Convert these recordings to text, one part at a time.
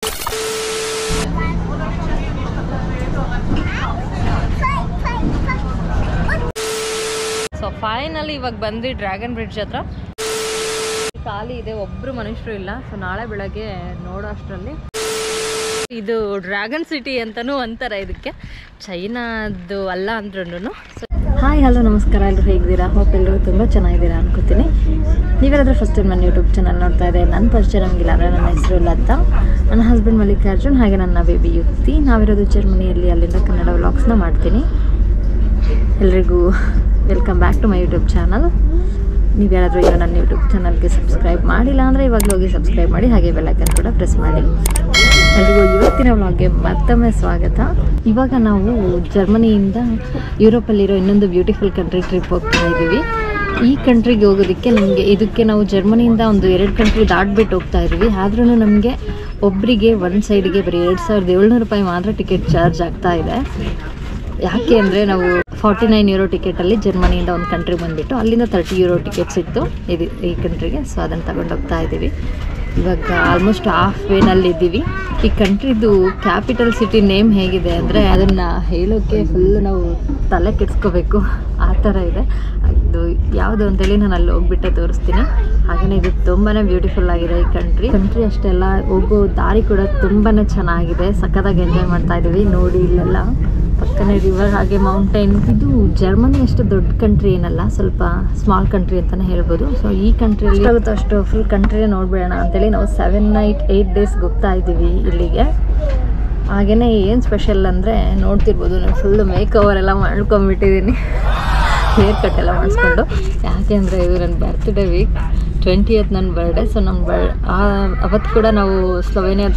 So finally ಇವಾಗ ಬಂದ್ವಿ dragon bridge ಹತ್ರ. ಖಾಲಿ ಇದೆ, ಒಬ್ರು ಮನುಷ್ಯರು ಇಲ್ಲ. ಸೊ ನಾಳೆ ಬೆಳಗ್ಗೆ ನೋಡೋ ಅಷ್ಟರಲ್ಲಿ ಇದು ಡ್ರ್ಯಾಗನ್ ಸಿಟಿ ಅಂತಲೂ ಅಂತಾರೆ ಇದಕ್ಕೆ, ಚೈನಾದ್ದು ಅಲ್ಲ ಅಂದ್ರೂ. ಹಾಯ್ ಹಲೋ ನಮಸ್ಕಾರ, ಎಲ್ಲರೂ ಹೇಗಿದ್ದೀರಾ? ಹೋಪ್ ಎಲ್ಲರೂ ತುಂಬ ಚೆನ್ನಾಗಿದ್ದೀರಾ ಅನ್ಕೋತೀನಿ. ನೀವೆಲ್ಲಾದರೂ ಫಸ್ಟ್ ಟೈಮ್ ನನ್ನ ಯೂಟ್ಯೂಬ್ ಚಾನಲ್ ನೋಡ್ತಾ ಇದೆ, ನನ್ನ ಪರಿಚಯ ನಮಗಿಲ್ಲ ಅಂದರೆ ನನ್ನ ಹೆಸರು ಲತಾ, ನನ್ನ ಹಸ್ಬೆಂಡ್ ಮಲ್ಲಿಕಾರ್ಜುನ್, ಹಾಗೆ ನನ್ನ ಬೇಬಿ ಯುಕ್ತಿ. ನಾವಿರೋದು ಜರ್ಮನಿಯಲ್ಲಿ, ಅಲ್ಲಿಂದ ಕನ್ನಡ ವ್ಲಾಗ್ಸ್ನ ಮಾಡ್ತೀನಿ. ಎಲ್ರಿಗೂ welcome back to my YouTube channel. ನೀವು ಯಾರಾದರೂ ಈಗ ನನ್ನ ಯೂಟ್ಯೂಬ್ ಚಾನಲ್ಗೆ ಸಬ್ಸ್ಕ್ರೈಬ್ ಮಾಡಿಲ್ಲ ಅಂದರೆ ಇವಾಗಲೂ ಹೋಗಿ ಸಬ್ಸ್ಕ್ರೈಬ್ ಮಾಡಿ, ಹಾಗೆ ಬೆಲ್ ಐಕನ್ ಕೂಡ ಪ್ರೆಸ್ ಮಾಡಿ. ಎಲ್ರಿಗೂ ಇವತ್ತಿನ ವ್ಲಾಗ್ಗೆ ಮತ್ತೊಮ್ಮೆ ಸ್ವಾಗತ. ಇವಾಗ ನಾವು ಜರ್ಮನಿಯಿಂದ ಯುರೋಪಲ್ಲಿರೋ ಇನ್ನೊಂದು ಬ್ಯೂಟಿಫುಲ್ ಕಂಟ್ರಿ ಟ್ರಿಪ್ ಹೋಗ್ತಾ ಇದ್ದೀವಿ. ಈ ಕಂಟ್ರಿಗೆ ಹೋಗೋದಕ್ಕೆ ಇದಕ್ಕೆ ನಾವು ಜರ್ಮನಿಯಿಂದ ಒಂದು 2 ಕಂಟ್ರಿ ದಾಟ್ಬಿಟ್ಟು ಹೋಗ್ತಾ ಇದ್ದೀವಿ. ಆದ್ರೂ ನಮಗೆ ಒಬ್ಬರಿಗೆ ಒಂದು ಸೈಡ್ಗೆ ಬರೀ 2700 ರೂಪಾಯಿ ಮಾತ್ರ ಟಿಕೆಟ್ ಚಾರ್ಜ್ ಆಗ್ತಾ ಇದೆ. ಯಾಕೆ ಅಂದರೆ ನಾವು 49 ಯೂರೋ ಟಿಕೆಟಲ್ಲಿ ಜರ್ಮನಿಯಿಂದ ಒಂದು ಕಂಟ್ರಿ ಬಂದುಬಿಟ್ಟು ಅಲ್ಲಿಂದ 30 ಯೂರೋ ಟಿಕೆಟ್ಸ್ ಇತ್ತು ಈ ಕಂಟ್ರಿಗೆ. ಸೊ ಅದನ್ನು ತಗೊಂಡು ಹೋಗ್ತಾ ಇದ್ದೀವಿ. ಇವಾಗ ಆಲ್ಮೋಸ್ಟ್ ಹಾಫ್ ವೇನಲ್ಲಿ ಇದ್ದೀವಿ. ಈ ಕಂಟ್ರಿದು ಕ್ಯಾಪಿಟಲ್ ಸಿಟಿ ನೇಮ್ ಹೇಗಿದೆ ಅಂದರೆ ಅದನ್ನು ಹೇಳೋಕ್ಕೆ ಫುಲ್ ನಾವು ತಲೆ ಕೆಡಿಸ್ಕೋಬೇಕು, ಆ ಥರ ಇದೆ. ಇದು ಯಾವುದು ಅಂತೇಳಿ ನಾನು ಅಲ್ಲಿ ಹೋಗ್ಬಿಟ್ಟೆ ತೋರಿಸ್ತೀನಿ. ಹಾಗೆಯೇ ಇದು ತುಂಬಾ ಬ್ಯೂಟಿಫುಲ್ ಆಗಿದೆ ಈ ಕಂಟ್ರಿ ಅಷ್ಟೆಲ್ಲ. ಹೋಗೋ ದಾರಿ ಕೂಡ ತುಂಬಾ ಚೆನ್ನಾಗಿದೆ, ಸಖತ್ತಾಗಿ ಎಂಜಾಯ್ ಮಾಡ್ತಾ ಇದ್ದೀವಿ. ನೋಡಿ ಇಲ್ಲೆಲ್ಲ ಪಕ್ಕನೇ ರಿವರ್, ಹಾಗೆ ಮೌಂಟೈನ್. ಇದು ಜರ್ಮನಿ ಅಷ್ಟು ದೊಡ್ಡ ಕಂಟ್ರಿ ಏನಲ್ಲ, ಸ್ವಲ್ಪ ಸ್ಮಾಲ್ ಕಂಟ್ರಿ ಅಂತಲೇ ಹೇಳ್ಬೋದು. ಸೊ ಈ ಕಂಟ್ರಿಯಲ್ಲಿ ಆಗುತ್ತೋ ಅಷ್ಟು ಫುಲ್ ಕಂಟ್ರಿನೇ ನೋಡ್ಬೇಡ ಅಂತೇಳಿ ನಾವು 7 ನೈಟ್ 8 ಡೇಸ್ಗೆ ಹೋಗ್ತಾ ಇದ್ದೀವಿ ಇಲ್ಲಿಗೆ. ಹಾಗೆಯೇ ಏನು ಸ್ಪೆಷಲ್ ಅಂದರೆ ನೋಡ್ತಿರ್ಬೋದು, ನಾನು ಫುಲ್ಲು ಮೇಕ್ ಓವರ್ ಎಲ್ಲ ಮಾಡ್ಕೊಂಬಿಟ್ಟಿದ್ದೀನಿ, ಹೇರ್ ಕಟ್ ಎಲ್ಲ ಮಾಡಿಸ್ಕೊಂಡು. ಯಾಕೆ ಅಂದರೆ ಇದು ನನ್ನ ಬರ್ತ್ಡೇ ವೀಕ್, 20th ನನ್ನ ಬರ್ಡೇ. ಸೊ ನಮ್ಮ ಅವತ್ತು ಕೂಡ ನಾವು ಸ್ಲೋವೇನಿಯಾ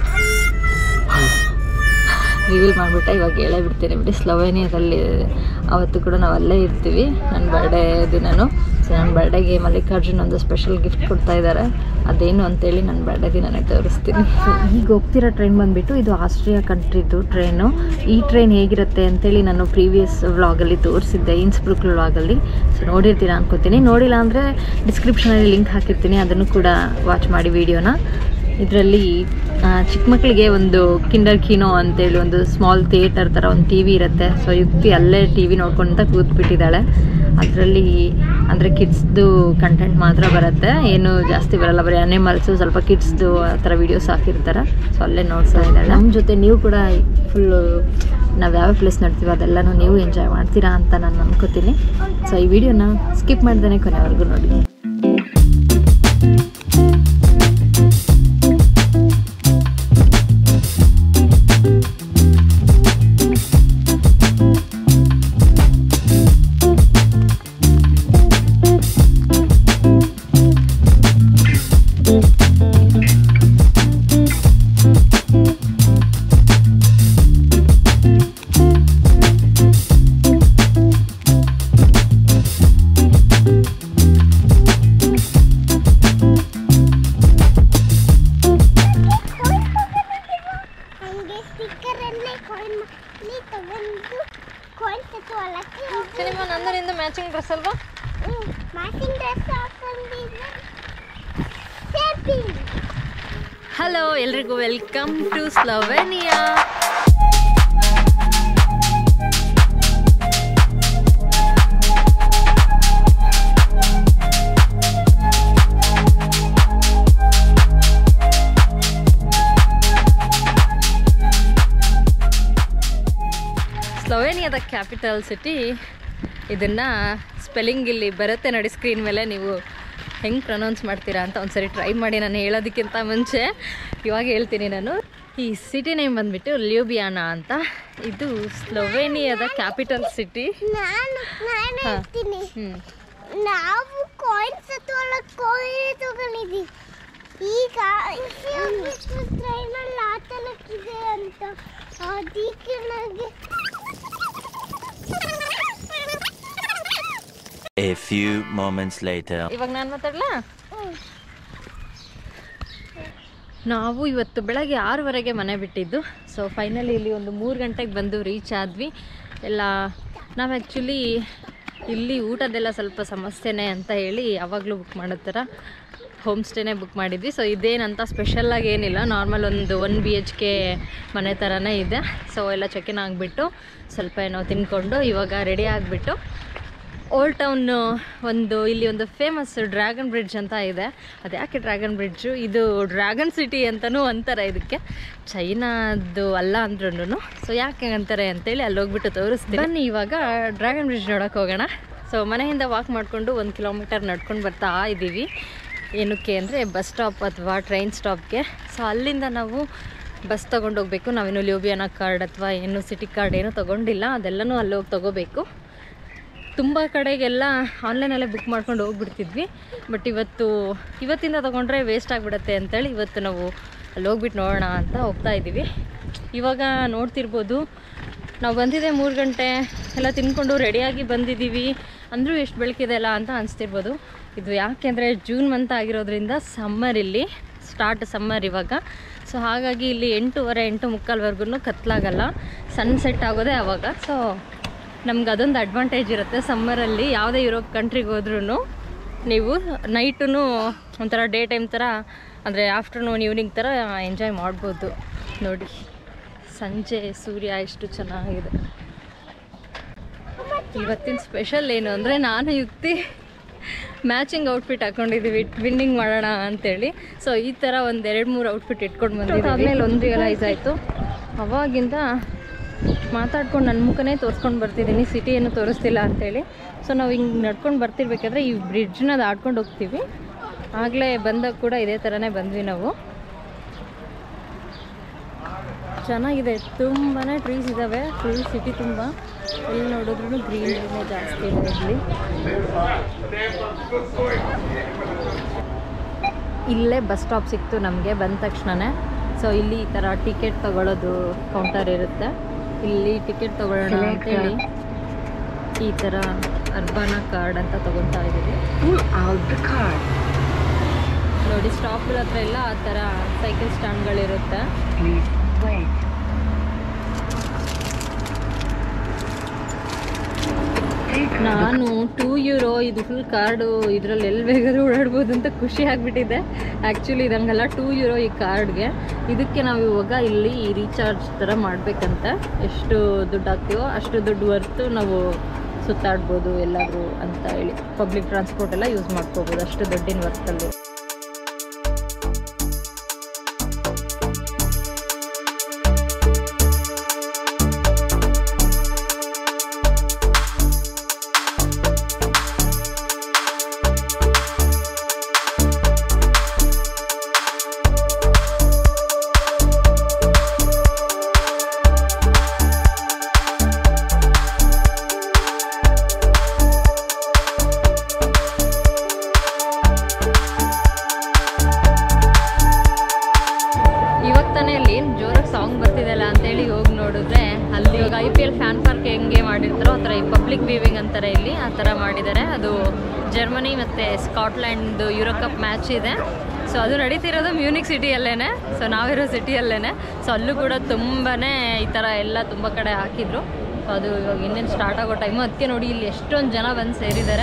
ರಿವೀಲ್ ಮಾಡಿಬಿಟ್ಟೆ, ಇವಾಗ ಹೇಳೇ ಬಿಡ್ತೀನಿ ಬಿಡಿ. ಸ್ಲೋವೇನಿಯಾದಲ್ಲಿ ಅವತ್ತು ಕೂಡ ನಾವು ಅಲ್ಲೇ ಇರ್ತೀವಿ, ನನ್ನ ಬರ್ಡೇ ದಿನವೂ. ಸೊ ನನ್ನ ಬರ್ಡೇಗೆ ಮಲ್ಲಿಕಾರ್ಜುನ್ ಒಂದು ಸ್ಪೆಷಲ್ ಗಿಫ್ಟ್ ಕೊಡ್ತಾ ಇದ್ದಾರೆ, ಅದೇನು ಅಂತೇಳಿ ನನ್ನ ಬರ್ಡೇ ದಿನನೇ ತೋರಿಸ್ತೀನಿ. ಈಗ ಹೋಗ್ತಿರೋ ಟ್ರೈನ್ ಬಂದುಬಿಟ್ಟು ಇದು ಆಸ್ಟ್ರಿಯಾ ಕಂಟ್ರಿದು ಟ್ರೈನು. ಈ ಟ್ರೈನ್ ಹೇಗಿರುತ್ತೆ ಅಂತೇಳಿ ನಾನು ಪ್ರೀವಿಯಸ್ ವ್ಲಾಗಲ್ಲಿ ತೋರಿಸಿದ್ದೆ, ಇನ್ಸ್ಬ್ರೂಕ್ ವ್ಲಾಗಲ್ಲಿ. ಸೊ ನೋಡಿರ್ತೀರಾ ಅನ್ಕೋತೀನಿ. ನೋಡಿಲ್ಲ ಅಂದರೆ ಡಿಸ್ಕ್ರಿಪ್ಷನಲ್ಲಿ ಲಿಂಕ್ ಹಾಕಿರ್ತೀನಿ, ಅದನ್ನು ಕೂಡ ವಾಚ್ ಮಾಡಿ ವಿಡಿಯೋನ. ಇದರಲ್ಲಿ ಚಿಕ್ಕ ಮಕ್ಕಳಿಗೆ ಒಂದು ಕಿಂಡರ್ ಕಿನೋ ಅಂತೇಳಿ ಒಂದು ಸ್ಮಾಲ್ ಥಿಯೇಟರ್ ಥರ ಒಂದು ಟಿ ವಿ ಇರುತ್ತೆ. ಸೊ ಯುಕ್ತಿ ಅಲ್ಲೇ ಟಿ ವಿ ನೋಡ್ಕೊಂತ ಕೂತ್ಬಿಟ್ಟಿದ್ದಾಳೆ. ಅದರಲ್ಲಿ ಅಂದರೆ ಕಿಡ್ಸ್ದು ಕಂಟೆಂಟ್ ಮಾತ್ರ ಬರುತ್ತೆ, ಏನು ಜಾಸ್ತಿ ಬರಲ್ಲ, ಬರೀ ಅನಿಮಲ್ಸು, ಸ್ವಲ್ಪ ಕಿಡ್ಸ್ದು ಆ ಥರ ವೀಡಿಯೋಸ್ ಹಾಕಿರ್ತಾರೆ. ಸೊ ಅಲ್ಲೇ ನೋಡ್ತಾ ಇದ್ದಾಳೆ. ನಮ್ಮ ಜೊತೆ ನೀವು ಕೂಡ ಫುಲ್ಲು ನಾವು ಯಾವ ಪ್ಲೇಸ್ ನೋಡ್ತೀವಿ ಅದೆಲ್ಲನೂ ನೀವು ಎಂಜಾಯ್ ಮಾಡ್ತೀರಾ ಅಂತ ನಾನು ಅನ್ಕೋತೀನಿ. ಸೊ ಈ ವಿಡಿಯೋನ ಸ್ಕಿಪ್ ಮಾಡ್ದೇ ಕೊನೆವರೆಗೂ ನೋಡಿ. ನಂದರಿಂದ ಮ್ಯಾಚಿಂಗ್ ಡ್ರೆಸ್ ಅಲ್ವಾ? ಹಲೋ, ಎಲ್ರಿಗೂ ವೆಲ್ಕಮ್ ಟು ಸ್ಲೋವೇನಿಯಾ. ಸ್ಲೋವೇನಿಯಾದ ಕ್ಯಾಪಿಟಲ್ ಸಿಟಿ. ಇದನ್ನು ಸ್ಪೆಲ್ಲಿಂಗ್ ಇಲ್ಲಿ ಬರುತ್ತೆ ನೋಡಿ ಸ್ಕ್ರೀನ್ ಮೇಲೆ, ನೀವು ಹೆಂಗೆ ಪ್ರೊನೌನ್ಸ್ ಮಾಡ್ತೀರಾ ಅಂತ ಒಂದ್ಸರಿ ಟ್ರೈ ಮಾಡಿ. ನಾನು ಹೇಳೋದಕ್ಕಿಂತ ಮುಂಚೆ ಇವಾಗ ಹೇಳ್ತೀನಿ ನಾನು. ಈ ಸಿಟಿ ನೇಮ್ ಬಂದುಬಿಟ್ಟು ಲ್ಯೂಬಿಯಾನಾ ಅಂತ. ಇದು ಸ್ಲೋವೇನಿಯಾದ ಕ್ಯಾಪಿಟಲ್ ಸಿಟಿ. ನಾವು ಕಾಯಿನ್ಸ್ ತಗೊಂಡಿದ್ದೀವಿ ಈಗ ಟ್ರೈನಲ್ಲಿ ಆತಲಕ್ಕಿದೆ ಅಂತ. ಅದಕ್ಕೆ ನನಗೆ A few moments later. ಇವಾಗ ನಾನು ಮಾತಾಡಲಾ? ನಾವು ಇವತ್ತು ಬೆಳಗ್ಗೆ 6:30ಗೆ ಮನೆ ಬಿಟ್ಟಿದ್ದು. ಸೊ ಫೈನಲಿ ಇಲ್ಲಿ ಒಂದು 3 ಗಂಟೆಗೆ ಬಂದು ರೀಚ್ ಆದ್ವಿ ಎಲ್ಲ. ನಾವು ಆ್ಯಕ್ಚುಲಿ ಇಲ್ಲಿ ಊಟದೆಲ್ಲ ಸ್ವಲ್ಪ ಸಮಸ್ಯೆನೇ ಅಂತ ಹೇಳಿ ಯಾವಾಗಲೂ ಬುಕ್ ಮಾಡೋ ಥರ ಹೋಮ್ ಸ್ಟೇನೇ ಬುಕ್ ಮಾಡಿದ್ವಿ. ಸೊ ಇದೇನಂತ ಸ್ಪೆಷಲ್ಲಾಗಿ ಏನಿಲ್ಲ, ನಾರ್ಮಲ್ ಒಂದು 1 BHK ಮನೆ ಥರನೇ ಇದೆ. ಸೊ ಎಲ್ಲ ಚೆಕಿನ್ ಆಗಿಬಿಟ್ಟು ಸ್ವಲ್ಪ ಏನೋ ತಿನ್ಕೊಂಡು ಇವಾಗ ರೆಡಿ ಆಗಿಬಿಟ್ಟು ಓಲ್ಡ್ ಟೌನ್ ಇಲ್ಲಿ ಒಂದು ಫೇಮಸ್ ಡ್ರ್ಯಾಗನ್ ಬ್ರಿಡ್ಜ್ ಅಂತ ಇದೆ. ಅದು ಯಾಕೆ ಡ್ರ್ಯಾಗನ್ ಬ್ರಿಡ್ಜು, ಇದು ಡ್ರ್ಯಾಗನ್ ಸಿಟಿ ಅಂತಲೂ ಅಂತಾರೆ ಇದಕ್ಕೆ, ಚೈನಾದು ಅಲ್ಲ ಅಂದ್ರೂ. ಸೊ ಯಾಕೆ ಅಂತಾರೆ ಅಂತೇಳಿ ಅಲ್ಲಿ ಹೋಗ್ಬಿಟ್ಟು ತೋರಿಸ್ತೀನಿ. ಬನ್ನಿ ಇವಾಗ ಡ್ರ್ಯಾಗನ್ ಬ್ರಿಡ್ಜ್ ನೋಡೋಕೆ ಹೋಗೋಣ. ಸೊ ಮನೆಯಿಂದ ವಾಕ್ ಮಾಡಿಕೊಂಡು 1 ಕಿಲೋಮೀಟರ್ ನಡ್ಕೊಂಡು ಬರ್ತಾ ಇದ್ದೀವಿ. ಏನಕ್ಕೆ ಅಂದರೆ ಬಸ್ ಸ್ಟಾಪ್ ಅಥವಾ ಟ್ರೈನ್ ಸ್ಟಾಪ್ಗೆ. ಸೊ ಅಲ್ಲಿಂದ ನಾವು ಬಸ್ ತೊಗೊಂಡು ಹೋಗಬೇಕು. ನಾವೇನು ಲ್ಯೂಬಿಯಾನ ಕಾರ್ಡ್ ಅಥವಾ ಏನು ಸಿಟಿ ಕಾರ್ಡ್ ಏನೂ ತೊಗೊಂಡಿಲ್ಲ, ಅದೆಲ್ಲನೂ ಅಲ್ಲಿ ಹೋಗಿ ತೊಗೋಬೇಕು. ತುಂಬ ಕಡೆಗೆಲ್ಲ ಆನ್ಲೈನಲ್ಲೇ ಬುಕ್ ಮಾಡ್ಕೊಂಡು ಹೋಗ್ಬಿಡ್ತಿದ್ವಿ. ಬಟ್ ಇವತ್ತಿಂದ ತೊಗೊಂಡ್ರೆ ವೇಸ್ಟ್ ಆಗಿಬಿಡುತ್ತೆ ಅಂತೇಳಿ ಇವತ್ತು ನಾವು ಅಲ್ಲಿ ಹೋಗ್ಬಿಟ್ಟು ನೋಡೋಣ ಅಂತ ಹೋಗ್ತಾ ಇದ್ದೀವಿ. ಇವಾಗ ನೋಡ್ತಿರ್ಬೋದು ನಾವು ಬಂದಿದ್ದೆ 3 ಗಂಟೆ ಎಲ್ಲ ತಿನ್ಕೊಂಡು ರೆಡಿಯಾಗಿ ಬಂದಿದ್ದೀವಿ. ಅಂದರೂ ಎಷ್ಟು ಬೆಳಕಿದೆ ಅಲ್ಲ ಅಂತ ಅನಿಸ್ತಿರ್ಬೋದು. ಇದು ಯಾಕೆಂದರೆ ಜೂನ್ ಮಂತ್ ಆಗಿರೋದ್ರಿಂದ ಇಲ್ಲಿ ಸಮ್ಮರ್ ಇವಾಗ. ಸೊ ಹಾಗಾಗಿ ಇಲ್ಲಿ 8:30-8:45ವರೆಗೂ ಕತ್ಲಾಗಲ್ಲ, ಸನ್ಸೆಟ್ ಆಗೋದೇ ಆವಾಗ. ಸೊ ನಮ್ಗೆ ಅದೊಂದು ಅಡ್ವಾಂಟೇಜ್ ಇರುತ್ತೆ ಸಮ್ಮರಲ್ಲಿ. ಯಾವುದೇ ಯುರೋಪ್ ಕಂಟ್ರಿಗೆ ಹೋದ್ರೂ ನೀವು ನೈಟೂ ಒಂಥರ ಡೇ ಟೈಮ್ ಥರ, ಅಂದರೆ ಆಫ್ಟರ್ನೂನ್ ಈವ್ನಿಂಗ್ ಥರ ಎಂಜಾಯ್ ಮಾಡ್ಬೋದು. ನೋಡಿ ಸಂಜೆ ಸೂರ್ಯ ಎಷ್ಟು ಚೆನ್ನಾಗಿದೆ. ಇವತ್ತಿನ ಸ್ಪೆಷಲ್ ಏನು ಅಂದರೆ ನಾನು ಯುಕ್ತಿ ಮ್ಯಾಚಿಂಗ್ ಔಟ್ಫಿಟ್ ಹಾಕ್ಕೊಂಡಿದ್ದೀವಿ, ಟ್ವಿನ್ನಿಂಗ್ ಮಾಡೋಣ ಅಂತೇಳಿ. ಸೊ ಈ ಥರ ಒಂದು 2-3 ಔಟ್ಫಿಟ್ ಇಟ್ಕೊಂಡು ಬಂದಿದ್ದೀವಿ. ಆಮೇಲೆ ಒಂದು ರಿಯಲೈಸ್ ಆಯಿತು, ಅವಾಗಿಂದ ಮಾತಾಡ್ಕೊಂಡು ನನ್ನ ಮುಖನೇ ತೋರಿಸ್ಕೊಂಡು ಬರ್ತಿದ್ದೀನಿ, ಸಿಟಿ ಏನು ತೋರಿಸ್ತಿಲ್ಲ ಅಂತೇಳಿ. ಸೊ ನಾವು ಹಿಂಗೆ ನಡ್ಕೊಂಡು ಬರ್ತಿರ್ಬೇಕಾದ್ರೆ ಈ ಬ್ರಿಡ್ಜ್ನ ದಾಟ್ಕೊಂಡು ಹೋಗ್ತೀವಿ. ಆಗಲೇ ಬಂದಾಗ ಕೂಡ ಇದೇ ಥರನೇ ಬಂದ್ವಿ ನಾವು. ಚೆನ್ನಾಗಿದೆ, ತುಂಬಾ ಟ್ರೀಸ್ ಇದ್ದಾವೆ, ಫುಲ್ ಸಿಟಿ ತುಂಬ. ಎಲ್ಲಿ ನೋಡಿದ್ರೂ ಗ್ರೀನರಿನೇ ಜಾಸ್ತಿ ಇದೆ ಇಲ್ಲಿ. ಇಲ್ಲೇ ಬಸ್ ಸ್ಟಾಪ್ ಸಿಕ್ತು ನಮಗೆ ಬಂದ ತಕ್ಷಣವೇ. ಸೊ ಇಲ್ಲಿ ಈ ಥರ ಟಿಕೆಟ್ ತೊಗೊಳ್ಳೋದು ಕೌಂಟರ್ ಇರುತ್ತೆ. ಇಲ್ಲಿ ಟಿಕೆಟ್ ತೊಗೊಳ್ಳೋಣ ಅಂತೇಳಿ ಈ ಥರ ಅರ್ಬಾನ ಕಾರ್ಡ್ ಅಂತ ತೊಗೊಳ್ತಾ ಇದ್ದೀವಿ. ನೋಡಿ ಸ್ಟಾಪ್ಗಳ ಹತ್ರ ಎಲ್ಲ ಆ ಥರ ಸೈಕಲ್ ಸ್ಟ್ಯಾಂಡ್ಗಳಿರುತ್ತೆ. ನಾನು €2 ಇದು ಫುಲ್ ಕಾರ್ಡು, ಇದರಲ್ಲಿ ಎಲ್ಲಿ ಬೇಕಾದ್ರೂ ಓಡಾಡ್ಬೋದು ಅಂತ ಖುಷಿ ಆಗಿಬಿಟ್ಟಿದೆ. ಆ್ಯಕ್ಚುಲಿ ಇದಂಗೆಲ್ಲ €2 ಈ ಕಾರ್ಡ್ಗೆ. ಇದಕ್ಕೆ ನಾವು ಇವಾಗ ಇಲ್ಲಿ ರೀಚಾರ್ಜ್ ಥರ ಮಾಡಬೇಕಂತ. ಎಷ್ಟು ದುಡ್ಡು ಹಾಕ್ತೀವೋ ಅಷ್ಟು ದುಡ್ಡು ಹೊರ್ತು ನಾವು ಸುತ್ತಾಡ್ಬೋದು ಎಲ್ಲಾದರೂ ಅಂತ ಹೇಳಿ. ಪಬ್ಲಿಕ್ ಟ್ರಾನ್ಸ್ಪೋರ್ಟ್ ಎಲ್ಲ ಯೂಸ್ ಮಾಡ್ಕೋಬೋದು ಅಷ್ಟು ದುಡ್ಡಿನ ವರ್ತಲ್ಲಿ. IPL ಫ್ಯಾನ್ ಪಾರ್ಕ್ ಹೆಂಗೆ ಮಾಡಿರ್ತಾರೋ ಆ ಥರ ಈ ಪಬ್ಲಿಕ್ ವ್ಯೂವಿಂಗ್ ಅಂತಾರೆ ಇಲ್ಲಿ, ಆ ಥರ ಮಾಡಿದ್ದಾರೆ. ಅದು ಜರ್ಮನಿ ಮತ್ತು ಸ್ಕಾಟ್ಲ್ಯಾಂಡ್ ಯೂರೋ ಕಪ್ ಮ್ಯಾಚ್ ಇದೆ. ಸೊ ಅದು ನಡೀತಿರೋದು ಮ್ಯೂನಿಕ್ ಸಿಟಿಯಲ್ಲೇ. ಸೊ ನಾವಿರೋ ಸಿಟಿಯಲ್ಲೇ. ಸೊ ಅಲ್ಲೂ ಕೂಡ ತುಂಬಾ ಈ ಥರ ಎಲ್ಲ ತುಂಬ ಕಡೆ ಹಾಕಿದ್ರು. ಸೊ ಅದು ಇವಾಗ ಇನ್ನೇನು ಸ್ಟಾರ್ಟ್ ಆಗೋ ಟೈಮು. ಅದಕ್ಕೆ ನೋಡಿ ಇಲ್ಲಿ ಎಷ್ಟೊಂದು ಜನ ಬಂದು ಸೇರಿದ್ದಾರೆ.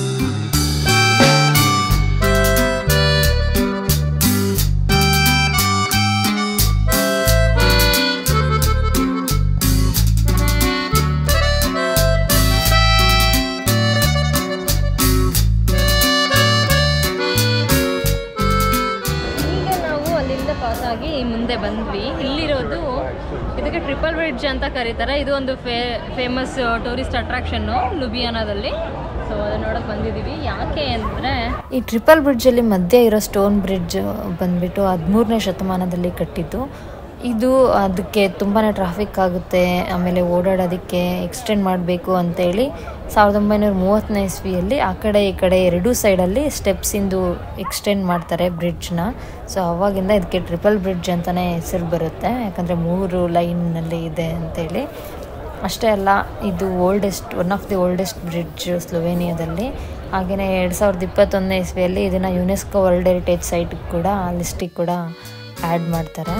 ಮುಂದೆ ಬಂದ್ವಿ. ಇಲ್ಲಿರೋದು ಇದಕ್ಕೆ ಟ್ರಿಪಲ್ ಬ್ರಿಡ್ಜ್ ಅಂತ ಕರೀತಾರೆ. ಇದು ಒಂದು ಫೇಮಸ್ ಟೂರಿಸ್ಟ್ ಅಟ್ರಾಕ್ಷನ್ನು ಲುಬಿಯಾನಾದಲ್ಲಿ. ಸೊ ಅದನ್ನ ನೋಡೋಕೆ ಬಂದಿದ್ದೀವಿ. ಯಾಕೆ ಅಂದರೆ ಈ ಟ್ರಿಪಲ್ ಬ್ರಿಡ್ಜಲ್ಲಿ ಮಧ್ಯೆ ಇರೋ ಸ್ಟೋನ್ ಬ್ರಿಡ್ಜ್ ಬಂದ್ಬಿಟ್ಟು 13ನೇ ಶತಮಾನದಲ್ಲಿ ಕಟ್ಟಿದ್ದು. ಇದು ಅದಕ್ಕೆ ತುಂಬಾ ಟ್ರಾಫಿಕ್ ಆಗುತ್ತೆ, ಆಮೇಲೆ ಓಡಾಡೋದಕ್ಕೆ ಎಕ್ಸ್ಟೆಂಡ್ ಮಾಡಬೇಕು ಅಂತೇಳಿ 1930ನೇ ಇಸ್ವಿಯಲ್ಲಿ ಆ ಕಡೆ ಈ ಕಡೆ ಎರಡೂ ಸೈಡಲ್ಲಿ ಸ್ಟೆಪ್ಸಿಂದು ಎಕ್ಸ್ಟೆಂಡ್ ಮಾಡ್ತಾರೆ ಬ್ರಿಡ್ಜ್ನ. ಸೊ ಅವಾಗಿಂದ ಇದಕ್ಕೆ ಟ್ರಿಪಲ್ ಬ್ರಿಡ್ಜ್ ಅಂತಲೇ ಹೆಸರು ಬರುತ್ತೆ, ಯಾಕಂದರೆ 3 ಲೈನ್ನಲ್ಲಿ ಇದೆ ಅಂತೇಳಿ. ಅಷ್ಟೇ ಅಲ್ಲ, ಇದು one of the oldest bridge ಸ್ಲೋವೇನಿಯಾದಲ್ಲಿ. ಹಾಗೆಯೇ 2021ನೇ ಇಸ್ವಿಯಲ್ಲಿ ಇದನ್ನು ಯುನೆಸ್ಕೋ ವರ್ಲ್ಡ್ ಹೆರಿಟೇಜ್ ಸೈಟ್ಗೆ ಕೂಡ ಲಿಸ್ಟಿಗೆ ಕೂಡ ಆ್ಯಡ್ ಮಾಡ್ತಾರೆ.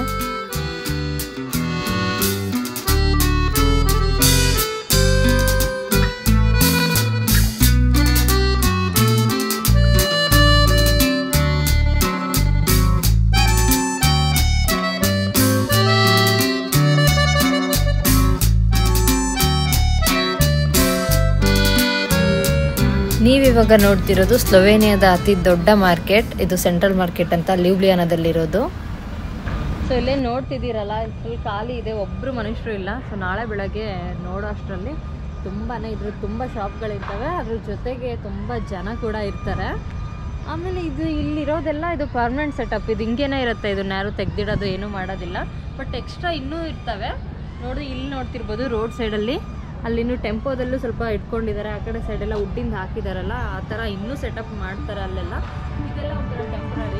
ನೀವಿವಾಗ ನೋಡ್ತಿರೋದು ಸ್ಲೋವೇನಿಯಾದ ಅತಿ ದೊಡ್ಡ ಮಾರ್ಕೆಟ್. ಇದು ಸೆಂಟ್ರಲ್ ಮಾರ್ಕೆಟ್ ಅಂತ ಲ್ಯೂಬ್ಲಿಯಾನಾದಲ್ಲಿರೋದು. ಸೊ ಇಲ್ಲೇ ನೋಡ್ತಿದ್ದೀರಲ್ಲ, ಫುಲ್ ಖಾಲಿ ಇದೆ, ಒಬ್ಬರು ಮನುಷ್ಯರು ಇಲ್ಲ. ಸೊ ನಾಳೆ ಬೆಳಗ್ಗೆ ನೋಡೋ ಅಷ್ಟರಲ್ಲಿ ಇದ್ರ ತುಂಬ ಶಾಪ್ಗಳಿರ್ತವೆ, ಅದ್ರ ಜೊತೆಗೆ ತುಂಬ ಜನ ಕೂಡ ಇರ್ತಾರೆ. ಆಮೇಲೆ ಇಲ್ಲಿರೋದೆಲ್ಲ ಇದು ಪರ್ಮನೆಂಟ್ ಸೆಟಪ್, ಇದು ಹಿಂಗೇನೇ ಇರುತ್ತೆ, ಇದನ್ನ ಯಾರು ತೆಗ್ದಿಡೋದು ಏನೂ ಮಾಡೋದಿಲ್ಲ. ಬಟ್ ಎಕ್ಸ್ಟ್ರಾ ಇನ್ನೂ ಇರ್ತವೆ ನೋಡಿ. ಇಲ್ಲಿ ನೋಡ್ತಿರ್ಬೋದು ರೋಡ್ ಸೈಡಲ್ಲಿ, ಅಲ್ಲಿನ್ನೂ ಟೆಂಪೋದಲ್ಲೂ ಸ್ವಲ್ಪ ಇಟ್ಕೊಂಡಿದ್ದಾರೆ. ಆ ಕಡೆ ಸೈಡೆಲ್ಲ ವುಡ್ಡಿಂದ ಹಾಕಿದಾರಲ್ಲ, ಆ ಥರ ಇನ್ನೂ ಸೆಟಪ್ ಮಾಡ್ತಾರೆ ಅಲ್ಲೆಲ್ಲ. ಇದೆಲ್ಲ ಒಂಥರ ಟೆಂಪ್ರರಿ.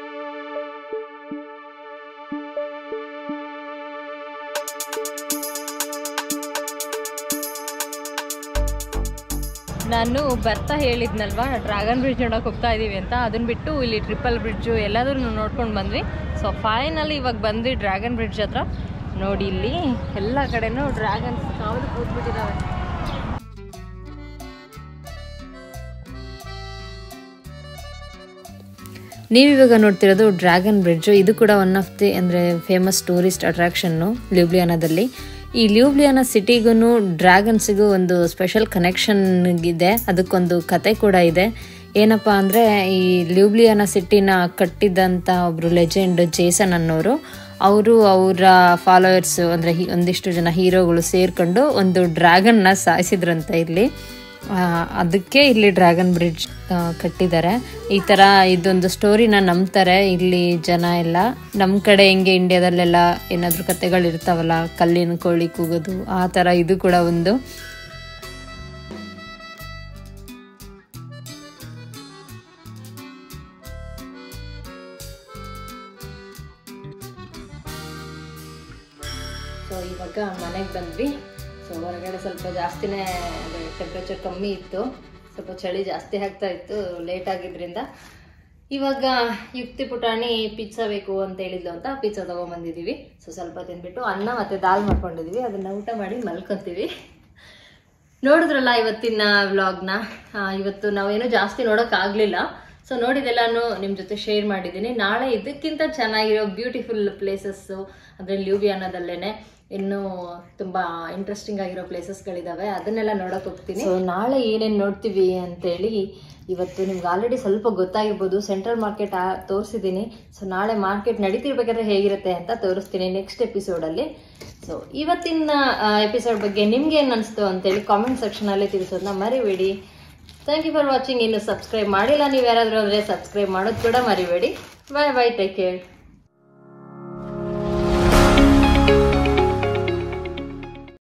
ನಾನು ಬರ್ತಾ ಹೇಳಿದ್ನಲ್ವಾ ಡ್ರ್ಯಾಗನ್ ಬ್ರಿಡ್ಜ್ ನೋಡೋಕೆ ಹೋಗ್ತಾ ಇದ್ದೀವಿ ಅಂತ, ಅದನ್ನ ಬಿಟ್ಟು ಇಲ್ಲಿ ಟ್ರಿಪಲ್ ಬ್ರಿಡ್ಜು ಎಲ್ಲಾದ್ರೂ ನೋಡ್ಕೊಂಡು ಬಂದ್ವಿ. ಸೊ ಫೈನಲಿ ಇವಾಗ ಬಂದ್ವಿ ಡ್ರ್ಯಾಗನ್ ಬ್ರಿಡ್ಜ್ ಹತ್ರ. ನೋಡಿ ಇಲ್ಲಿ ಎಲ್ಲ ಕಡೆನೂ ಡ್ರ್ಯಾಗನ್ಸ್ ಕಾವಲು ಕೂತ್ಬಿಟ್ಟಿದ್ದಾವೆ. ನೀವಿವಾಗ ನೋಡ್ತಿರೋದು ಡ್ರ್ಯಾಗನ್ ಬ್ರಿಡ್ಜು. ಇದು ಕೂಡ one of the famous tourist attraction ಲ್ಯೂಬ್ಲಿಯಾನಾದಲ್ಲಿ. ಈ ಲ್ಯೂಬ್ಲಿಯಾನಾ ಸಿಟಿಗೂ ಡ್ರ್ಯಾಗನ್ಸಿಗೂ ಒಂದು ಸ್ಪೆಷಲ್ ಕನೆಕ್ಷನ್ ಇದೆ, ಅದಕ್ಕೊಂದು ಕತೆ ಕೂಡ ಇದೆ. ಏನಪ್ಪ ಅಂದರೆ, ಈ ಲ್ಯೂಬ್ಲಿಯಾನಾ ಸಿಟಿನ ಕಟ್ಟಿದ್ದಂಥ ಒಬ್ಬರು ಲೆಜೆಂಡ್ ಜೇಸನ್ ಅನ್ನೋರು, ಅವರು ಅವರ ಫಾಲೋವರ್ಸ್ ಒಂದಿಷ್ಟು ಜನ ಹೀರೋಗಳು ಸೇರ್ಕೊಂಡು ಒಂದು ಡ್ರ್ಯಾಗನ್ನ ಸಾಯಿಸಿದ್ರಂತೆ ಇಲ್ಲಿ. ಅದಕ್ಕೆ ಇಲ್ಲಿ ಡ್ರ್ಯಾಗನ್ ಬ್ರಿಡ್ಜ್ ಕಟ್ಟಿದ್ದಾರೆ. ಈ ಥರ ಇದೊಂದು ಸ್ಟೋರಿನ ನಂಬ್ತಾರೆ ಇಲ್ಲಿ ಜನ ಎಲ್ಲ. ನಮ್ಮ ಕಡೆ ಹೆಂಗೆ ಇಂಡಿಯಾದಲ್ಲೆಲ್ಲ ಏನಾದರೂ ಕತೆಗಳಿರ್ತಾವಲ್ಲ, ಕಲ್ಲಿನ ಕೋಳಿ ಕೂಗೋದು, ಆ ಥರ ಇದು ಕೂಡ ಒಂದು. ಸೊ ಇವಾಗ ಮನೆಗೆ ಬಂದ್ವಿ. ಸೊ ಹೊರಗಡೆ ಸ್ವಲ್ಪ ಜಾಸ್ತಿನೇ ಟೆಂಪ್ರೇಚರ್ ಕಮ್ಮಿ ಇತ್ತು, ಸ್ವಲ್ಪ ಚಳಿ ಜಾಸ್ತಿ ಆಗ್ತಾ ಇತ್ತು ಲೇಟ್ ಆಗಿದ್ರಿಂದ. ಇವಾಗ ಯುಕ್ತಿ ಪುಟಾಣಿ ಪಿಜ್ಜಾ ಬೇಕು ಅಂತ ಹೇಳಿದ್ಲು ಅಂತ ಪಿಜ್ಜಾ ತೊಗೊಂಬಂದಿದ್ದೀವಿ. ಸೊ ಸ್ವಲ್ಪ ತಿಂದ್ಬಿಟ್ಟು ಅನ್ನ ಮತ್ತು ದಾಲ್ ಮಾಡ್ಕೊಂಡಿದ್ದೀವಿ, ಅದನ್ನು ಊಟ ಮಾಡಿ ಮಲ್ಕೊತೀವಿ. ನೋಡಿದ್ರಲ್ಲ ಇವತ್ತಿನ ವ್ಲಾಗ್ನ. ಇವತ್ತು ನಾವೇನು ಜಾಸ್ತಿ ನೋಡೋಕ್ಕಾಗಲಿಲ್ಲ. ಸೊ ನೋಡಿದೆಲ್ಲಾನು ನಿಮ್ಮ ಜೊತೆ ಶೇರ್ ಮಾಡಿದ್ದೀನಿ. ನಾಳೆ ಇದಕ್ಕಿಂತ ಚೆನ್ನಾಗಿರೋ ಬ್ಯೂಟಿಫುಲ್ ಪ್ಲೇಸಸ್ಸು ಅಂದರೆ ಲ್ಯೂಬ್ಲಿಯಾನಾದಲ್ಲೇ ಇನ್ನೂ ತುಂಬ ಇಂಟ್ರೆಸ್ಟಿಂಗ್ ಆಗಿರೋ ಪ್ಲೇಸಸ್ಗಳಿದ್ದಾವೆ, ಅದನ್ನೆಲ್ಲ ನೋಡೋಕೆ ಹೋಗ್ತೀನಿ. ಸೊ ನಾಳೆ ಏನೇನು ನೋಡ್ತೀವಿ ಅಂತೇಳಿ ಇವತ್ತು ನಿಮ್ಗೆ ಆಲ್ರೆಡಿ ಸ್ವಲ್ಪ ಗೊತ್ತಾಗಿರ್ಬೋದು. ಸೆಂಟ್ರಲ್ ಮಾರ್ಕೆಟ್ ತೋರಿಸಿದ್ದೀನಿ. ಸೊ ನಾಳೆ ಮಾರ್ಕೆಟ್ ನಡೀತಿರ್ಬೇಕಾದ್ರೆ ಹೇಗಿರುತ್ತೆ ಅಂತ ತೋರಿಸ್ತೀನಿ ನೆಕ್ಸ್ಟ್ ಎಪಿಸೋಡಲ್ಲಿ. ಸೊ ಇವತ್ತಿನ ಎಪಿಸೋಡ್ ಬಗ್ಗೆ ನಿಮ್ಗೆ ಏನು ಅನಿಸ್ತು ಅಂತೇಳಿ ಕಾಮೆಂಟ್ ಸೆಕ್ಷನಲ್ಲಿ ತಿಳಿಸೋದನ್ನ ಮರಿಬೇಡಿ. Thank you for watching. ಇನ್ನು ಸಬ್ಸ್ಕ್ರೈಬ್ ಮಾಡಿಲ್ಲ ನೀವು ಯಾರಾದರೂ ಅಂದರೆ ಸಬ್ಸ್ಕ್ರೈಬ್ ಮಾಡೋದು ಕೂಡ ಮರಿಬೇಡಿ. Bye bye, take care.